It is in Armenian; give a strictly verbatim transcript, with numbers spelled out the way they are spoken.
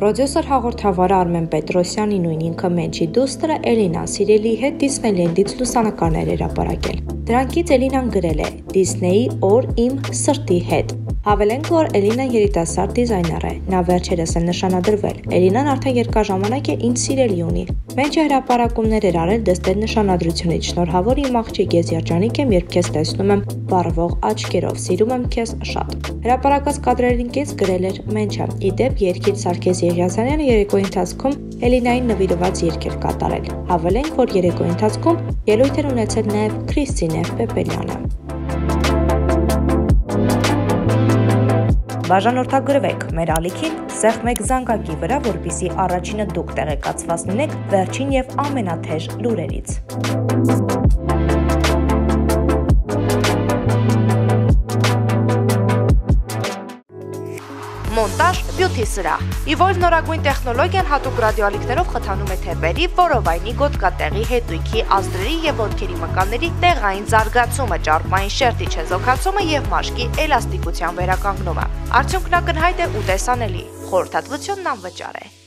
Պրոդյուսեր հաղորդավարը Արմեն Պետրոսյանի նույն ինքը Մեջի դուստրը Էլինան Սիրելի հետ Դիսնեյլենդից լուսանկարներ էր հրապարակել։ Դրանքից Էլինան գրել է «Դիսնեյի օր իմ սրտի հետ»։ Հավելենք, որ Էլինան երիտասարդ դիզայներ է, նա վերջերս է նշանադրվել։ Էլինան արդեն երկար ժամանակ է ինձ սիրելի ունի։ Մեջը հրապարակումներ էր արել դստեր նշանադրությունից, շնորհավոր իմ աղջիկ, ես երջանիկ եմ, երբ քեզ տեսնում եմ վառվող աչքերով, սիրում եմ քեզ շատ։ Հրապարակած կադրերին կից գրել էր Մեջը։ Իդեպ երգիչ Սարգիս Եղիազարյանը երեկոյի ընթացքում Էլինային նվիրված երգ էր կատարել։ Հավելենք, որ երեկոյի ընթացքում ելույթ էր ունեցել նաև Քրիստինե Պեպելյանը։ Բաժանորդագրվեք մեր ալիքին սեղմեք զանգակի վրա, որպեսզի առաջինը դուք տեղեկացված լինեք վերջին եւ ամենաթեժ լուրերից։ Մոնտաժ բյութի սրահ։ Իվոլվ նորագույն տեխնոլոգիան հատուկ ռադիոալիքներով խթանում է թեփերի, որովայնի, գոտկատեղի, հետույքի, ազդրերի եւ ոտքերի մկանների տեղային զարգացումը, ճարպային շերտի չեզոքացումը եւ մաշկի էլաստիկության վերականգնումը։ Արդյունքն ակնհայտ է ու տեսանելի։ Խորհրդատվությունն անվճար է։